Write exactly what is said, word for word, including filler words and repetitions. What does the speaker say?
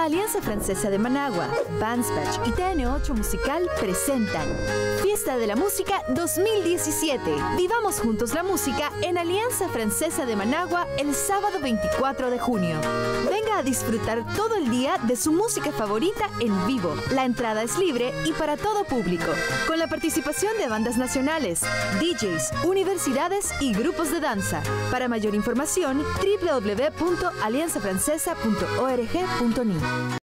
Alianza Francesa de Managua, Bandsbach y T N ocho Musical presentan Fiesta de la Música dos mil diecisiete. Vivamos juntos la música en Alianza Francesa de Managua el sábado veinticuatro de junio. Venga a disfrutar todo el día de su música favorita en vivo. La entrada es libre y para todo público, con la participación de bandas nacionales, D Js, universidades y grupos de danza. Para mayor información, w w w punto alianza francesa punto org punto ni.